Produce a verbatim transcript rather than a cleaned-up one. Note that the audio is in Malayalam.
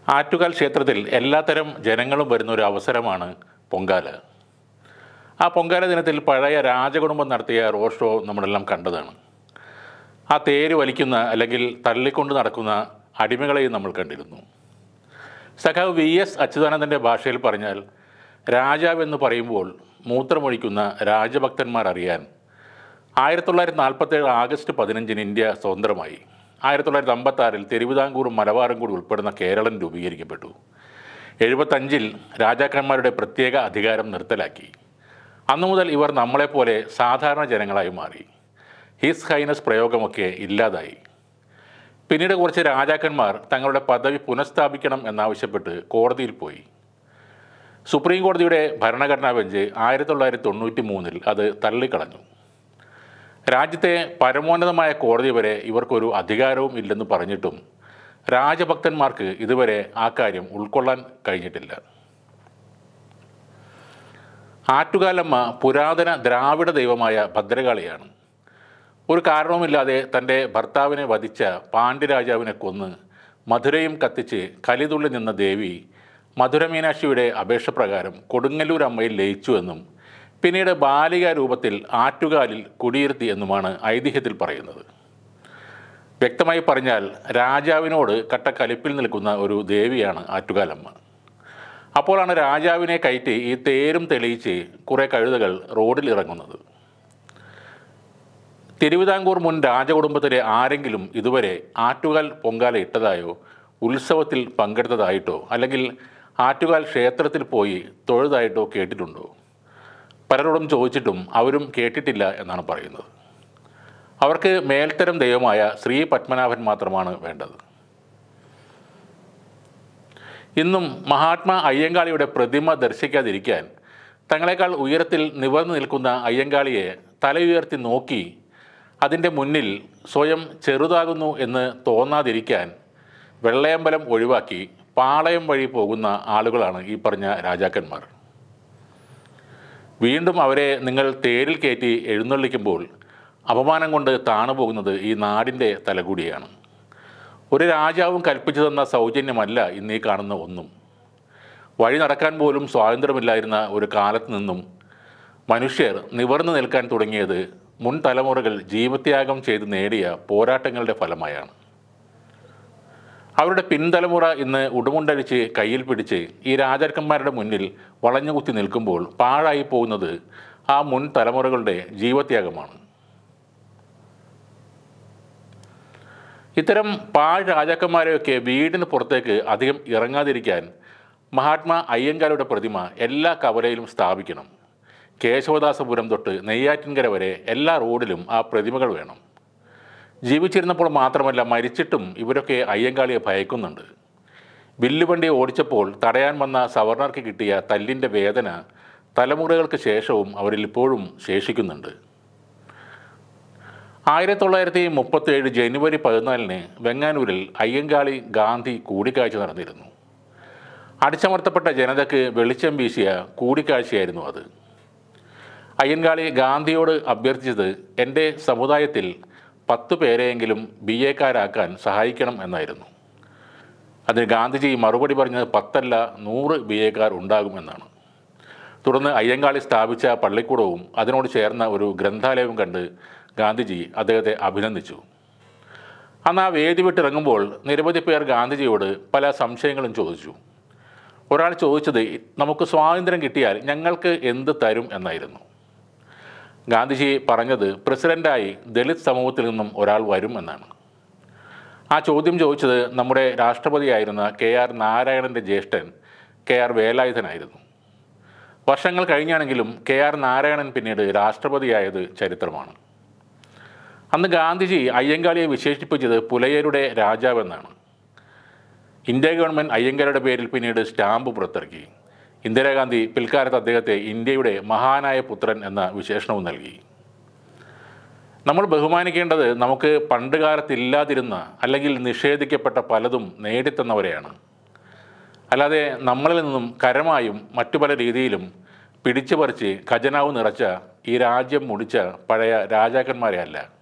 ആറ്റുകാൽ ക്ഷേത്രത്തിൽ എല്ലാത്തരം ജനങ്ങളും വരുന്ന ഒരു അവസരമാണ് പൊങ്കാല. ആ പൊങ്കാല ദിനത്തിൽ പഴയ രാജകുടുംബം നടത്തിയ റോഡ് ഷോ നമ്മളെല്ലാം കണ്ടതാണ്. ആ തേര് വലിക്കുന്ന അല്ലെങ്കിൽ തള്ളിക്കൊണ്ട് നടക്കുന്ന അടിമകളെയും നമ്മൾ കണ്ടിരുന്നു. സഖാവ് വി എസ് അച്യുതാനന്ദൻ്റെ ഭാഷയിൽ പറഞ്ഞാൽ, രാജാവെന്ന് പറയുമ്പോൾ മൂത്രമൊഴിക്കുന്ന രാജഭക്തന്മാർ അറിയാൻ ആയിരത്തി തൊള്ളായിരത്തി നാൽപ്പത്തേഴ് ആഗസ്റ്റ് പതിനഞ്ചിന് ഇന്ത്യ സ്വതന്ത്രമായി. ആയിരത്തി തൊള്ളായിരത്തി അമ്പത്താറിൽ തിരുവിതാംകൂറും മലബാറും കൂടി ഉൾപ്പെടുന്ന കേരളം രൂപീകരിക്കപ്പെട്ടു. എഴുപത്തഞ്ചിൽ രാജാക്കന്മാരുടെ പ്രത്യേക അധികാരം നിർത്തലാക്കി. അന്നു മുതൽ ഇവർ നമ്മളെപ്പോലെ സാധാരണ ജനങ്ങളായി മാറി. ഹിസ് ഹൈനസ് പ്രയോഗമൊക്കെ ഇല്ലാതായി. പിന്നീട് കുറച്ച് രാജാക്കന്മാർ തങ്ങളുടെ പദവി പുനഃസ്ഥാപിക്കണം എന്നാവശ്യപ്പെട്ട് കോടതിയിൽ പോയി. സുപ്രീം കോടതിയുടെ ഭരണഘടനാ ബെഞ്ച് ആയിരത്തി തൊള്ളായിരത്തി തൊണ്ണൂറ്റി മൂന്നിൽ അത് തള്ളിക്കളഞ്ഞു. രാജ്യത്തെ പരമോന്നതമായ കോടതി വരെ ഇവർക്കൊരു അധികാരവും ഇല്ലെന്ന് പറഞ്ഞിട്ടും രാജഭക്തന്മാർക്ക് ഇതുവരെ ആ കാര്യം ഉൾക്കൊള്ളാൻ കഴിഞ്ഞിട്ടില്ല. ആറ്റുകാലമ്മ പുരാതന ദ്രാവിഡ ദൈവമായ ഭദ്രകാളിയാണ്. ഒരു കാരണവുമില്ലാതെ തൻ്റെ ഭർത്താവിനെ വധിച്ച പാണ്ഡ്യരാജാവിനെ കൊന്ന് മധുരയും കത്തിച്ച് കലിതുള്ളി നിന്ന ദേവി മധുരമീനാക്ഷിയുടെ അപേക്ഷ പ്രകാരം കൊടുങ്ങല്ലൂർ അമ്മയിൽ ലയിച്ചുവെന്നും പിന്നീട് ബാലികാ രൂപത്തിൽ ആറ്റുകാലിൽ കുടിയിരുത്തി എന്നുമാണ് ഐതിഹ്യത്തിൽ പറയുന്നത്. വ്യക്തമായി പറഞ്ഞാൽ രാജാവിനോട് കട്ട കലിപ്പിൽ നിൽക്കുന്ന ഒരു ദേവിയാണ് ആറ്റുകാലമ്മ. അപ്പോഴാണ് രാജാവിനെ കയറ്റി ഈ തേരും തെളിയിച്ച് കുറേ കഴുതകൾ റോഡിൽ ഇറങ്ങുന്നത്. തിരുവിതാംകൂർ മുൻ രാജകുടുംബത്തിലെ ആരെങ്കിലും ഇതുവരെ ആറ്റുകാൽ പൊങ്കാല ഇട്ടതായോ ഉത്സവത്തിൽ പങ്കെടുത്തതായിട്ടോ അല്ലെങ്കിൽ ആറ്റുകാൽ ക്ഷേത്രത്തിൽ പോയി തൊഴുതായിട്ടോ കേട്ടിട്ടുണ്ടോ? പലരോടും ചോദിച്ചിട്ടും അവരും കേട്ടിട്ടില്ല എന്നാണ് പറയുന്നത്. അവർക്ക് മേൽത്തരം ദൈവമായ ശ്രീ പത്മനാഭൻ മാത്രമാണ് വേണ്ടത്. ഇന്നും മഹാത്മാ അയ്യങ്കാളിയുടെ പ്രതിമ ദർശിക്കാതിരിക്കാൻ തങ്ങളെക്കാൾ ഉയരത്തിൽ നിവർന്നു നിൽക്കുന്ന അയ്യങ്കാളിയെ തലയുയർത്തി നോക്കി അതിൻ്റെ മുന്നിൽ സ്വയം ചെറുതാകുന്നു എന്ന് തോന്നാതിരിക്കാൻ വെള്ളയമ്പലം ഒഴിവാക്കി പാളയം വഴി പോകുന്ന ആളുകളാണ് ഈ പറഞ്ഞ രാജാക്കന്മാർ. വീണ്ടും അവരെ നിങ്ങൾ തേരിൽ കയറ്റി എഴുന്നള്ളിക്കുമ്പോൾ അപമാനം കൊണ്ട് താണുപോകുന്നത് ഈ നാടിൻ്റെ തലകൂടിയാണ്. ഒരു രാജാവും കൽപ്പിച്ചു തന്ന സൗജന്യമല്ല ഇന്നീ കാണുന്ന ഒന്നും. വഴി നടക്കാൻ പോലും സ്വാതന്ത്ര്യമില്ലായിരുന്ന ഒരു കാലത്ത് നിന്നും മനുഷ്യർ നിവർന്നു നിൽക്കാൻ തുടങ്ങിയത് മുൻ തലമുറകൾ ജീവത്യാഗം ചെയ്ത് നേടിയ പോരാട്ടങ്ങളുടെ ഫലമായാണ്. അവരുടെ പിൻതലമുറ ഇന്ന് ഉടുമുണ്ടഴിച്ച് കയ്യിൽ പിടിച്ച് ഈ രാജാക്കന്മാരുടെ മുന്നിൽ വളഞ്ഞുകുത്തി നിൽക്കുമ്പോൾ പാഴായി പോകുന്നത് ആ മുൻ തലമുറകളുടെ ജീവത്യാഗമാണ്. ഇത്തരം പാഴ് രാജാക്കന്മാരെയൊക്കെ വീടിന് പുറത്തേക്ക് അധികം ഇറങ്ങാതിരിക്കാൻ മഹാത്മാ അയ്യങ്കാളിയുടെ പ്രതിമ എല്ലാ കവലയിലും സ്ഥാപിക്കണം. കേശവദാസപുരം തൊട്ട് നെയ്യാറ്റിൻകര വരെ എല്ലാ റോഡിലും ആ പ്രതിമകൾ വേണം. ജീവിച്ചിരുന്നപ്പോൾ മാത്രമല്ല, മരിച്ചിട്ടും ഇവരൊക്കെ അയ്യങ്കാളിയെ ഭയക്കുന്നുണ്ട്. വില്ലുവണ്ടി ഓടിച്ചപ്പോൾ തടയാൻ വന്ന സവർണർക്ക് കിട്ടിയ തല്ലിൻ്റെ വേദന തലമുറകൾക്ക് ശേഷവും അവരിൽ ഇപ്പോഴും ശേഷിക്കുന്നുണ്ട്. ആയിരത്തി തൊള്ളായിരത്തി മുപ്പത്തേഴ് ജനുവരി പതിനാലിന് വെങ്ങാനൂരിൽ അയ്യങ്കാളി ഗാന്ധി കൂടിക്കാഴ്ച നടന്നിരുന്നു. അടിച്ചമർത്തപ്പെട്ട ജനതയ്ക്ക് വെളിച്ചം വീശിയ കൂടിക്കാഴ്ചയായിരുന്നു അത്. അയ്യങ്കാളി ഗാന്ധിയോട് അഭ്യർത്ഥിച്ചത് എൻ്റെ സമുദായത്തിൽ പത്ത് പേരെയെങ്കിലും ബി എക്കാരാക്കാൻ സഹായിക്കണം എന്നായിരുന്നു. അതിന് ഗാന്ധിജി മറുപടി പറഞ്ഞത് പത്തല്ല നൂറ് ബി എക്കാർ ഉണ്ടാകുമെന്നാണ്. തുടർന്ന് അയ്യങ്കാളി സ്ഥാപിച്ച പള്ളിക്കൂടവും അതിനോട് ചേർന്ന ഒരു ഗ്രന്ഥാലയവും കണ്ട് ഗാന്ധിജി അദ്ദേഹത്തെ അഭിനന്ദിച്ചു. അന്ന് ആ വേദി വിട്ടിറങ്ങുമ്പോൾ നിരവധി പേർ ഗാന്ധിജിയോട് പല സംശയങ്ങളും ചോദിച്ചു. ഒരാൾ ചോദിച്ചത്, നമുക്ക് സ്വാതന്ത്ര്യം കിട്ടിയാൽ ഞങ്ങൾക്ക് എന്ത് തരും എന്നായിരുന്നു. ഗാന്ധിജി പറഞ്ഞത്, പ്രസിഡൻ്റായി ദളിത് സമൂഹത്തിൽ നിന്നും ഒരാൾ വരും എന്നാണ്. ആ ചോദ്യം ചോദിച്ചത് നമ്മുടെ രാഷ്ട്രപതിയായിരുന്ന കെ ആർ നാരായണൻ്റെ ജ്യേഷ്ഠൻ കെ ആർ വേലായുധനായിരുന്നു. വർഷങ്ങൾ കഴിഞ്ഞാണെങ്കിലും കെ ആർ നാരായണൻ പിന്നീട് രാഷ്ട്രപതിയായത് ചരിത്രമാണ്. അന്ന് ഗാന്ധിജി അയ്യങ്കാളിയെ വിശേഷിപ്പിച്ചത് പുലയരുടെ രാജാവെന്നാണ്. ഇന്ത്യ ഗവൺമെൻറ് അയ്യങ്കാളിയുടെ പേരിൽ പിന്നീട് സ്റ്റാമ്പ് പുറത്തിറക്കി. ഇന്ദിരാഗാന്ധി പിൽക്കാലത്ത് അദ്ദേഹത്തെ ഇന്ത്യയുടെ മഹാനായ പുത്രൻ എന്ന വിശേഷണവും നൽകി. നമ്മൾ ബഹുമാനിക്കേണ്ടത് നമുക്ക് പണ്ട് കാലത്തില്ലാതിരുന്ന അല്ലെങ്കിൽ നിഷേധിക്കപ്പെട്ട പലതും നേടിത്തന്നവരെയാണ്. അല്ലാതെ നമ്മളിൽ നിന്നും കരമായും മറ്റു പല രീതിയിലും പിടിച്ചു പറിച്ച് ഖജനാവ് നിറച്ച ഈ രാജ്യം മുടിച്ച പഴയ രാജാക്കന്മാരെ അല്ല.